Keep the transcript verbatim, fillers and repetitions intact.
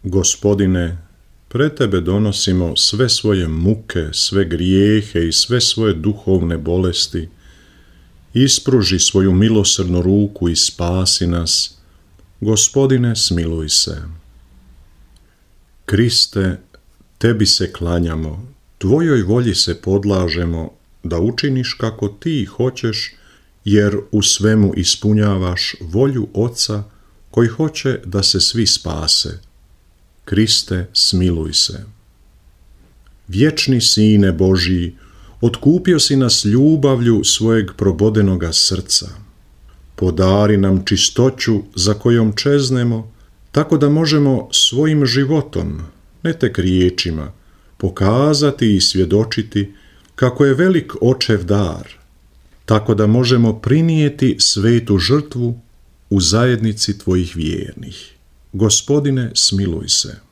Gospodine, pred Tebe donosimo sve svoje muke, sve grijehe i sve svoje duhovne bolesti. Ispruži svoju milosrdnu ruku i spasi nas. Gospodine, smiluj se. Kriste, Tebi se klanjamo, Tvojoj volji se podlažemo da učiniš kako Ti hoćeš, jer u svemu ispunjavaš volju Oca koji hoće da se svi spase. Kriste, smiluj se. Vječni Sine Božji, otkupio si nas ljubavlju svojeg probodenoga srca. Podari nam čistoću za kojom čeznemo, tako da možemo svojim životom, ne tek riječima, pokazati i svjedočiti kako je velik Očev dar, tako da možemo prinijeti svetu žrtvu u zajednici Tvojih vjernih. Gospodine, smiluj se.